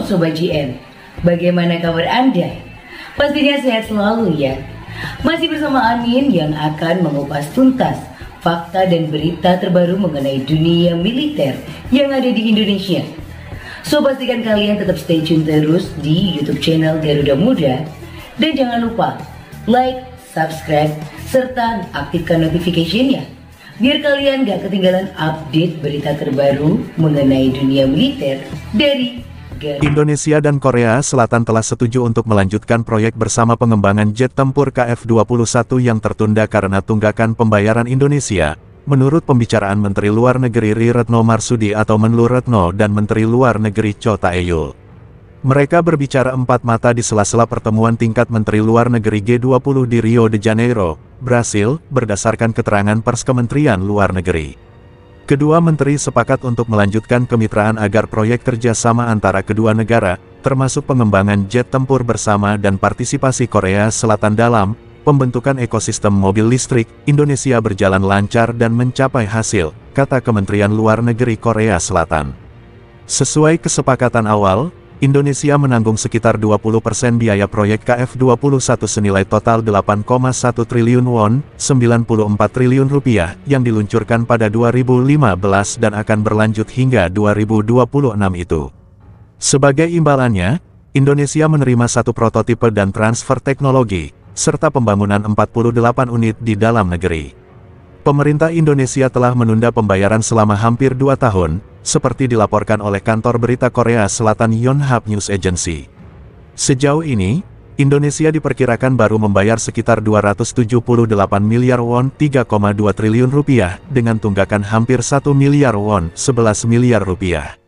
Sobat GN, bagaimana kabar Anda? Pastinya sehat selalu ya. Masih bersama Anin yang akan mengupas tuntas fakta dan berita terbaru mengenai dunia militer yang ada di Indonesia. So pastikan kalian tetap stay tune terus di YouTube channel Garuda Muda. Dan jangan lupa like, subscribe, serta aktifkan notification-nya, biar kalian gak ketinggalan update berita terbaru mengenai dunia militer dari Garuda. Indonesia dan Korea Selatan telah setuju untuk melanjutkan proyek bersama pengembangan jet tempur KF-21 yang tertunda karena tunggakan pembayaran Indonesia, menurut pembicaraan Menteri Luar Negeri Ri Retno Marsudi atau Menlu Retno dan Menteri Luar Negeri Cho Tae-yul. Mereka berbicara empat mata di sela-sela pertemuan tingkat Menteri Luar Negeri G20 di Rio de Janeiro, Brasil, berdasarkan keterangan pers Kementerian Luar Negeri. Kedua menteri sepakat untuk melanjutkan kemitraan agar proyek kerjasama antara kedua negara, termasuk pengembangan jet tempur bersama dan partisipasi Korea Selatan dalam pembentukan ekosistem mobil listrik, Indonesia berjalan lancar dan mencapai hasil, kata Kementerian Luar Negeri Korea Selatan. Sesuai kesepakatan awal, Indonesia menanggung sekitar 20% biaya proyek KF-21 senilai total 8,1 triliun won, 94 triliun rupiah, yang diluncurkan pada 2015 dan akan berlanjut hingga 2026 itu. Sebagai imbalannya, Indonesia menerima satu prototipe dan transfer teknologi, serta pembangunan 48 unit di dalam negeri. Pemerintah Indonesia telah menunda pembayaran selama hampir 2 tahun, seperti dilaporkan oleh kantor berita Korea Selatan Yonhap News Agency. Sejauh ini, Indonesia diperkirakan baru membayar sekitar 278 miliar won 3,2 triliun rupiah dengan tunggakan hampir 1 miliar won 11 miliar rupiah.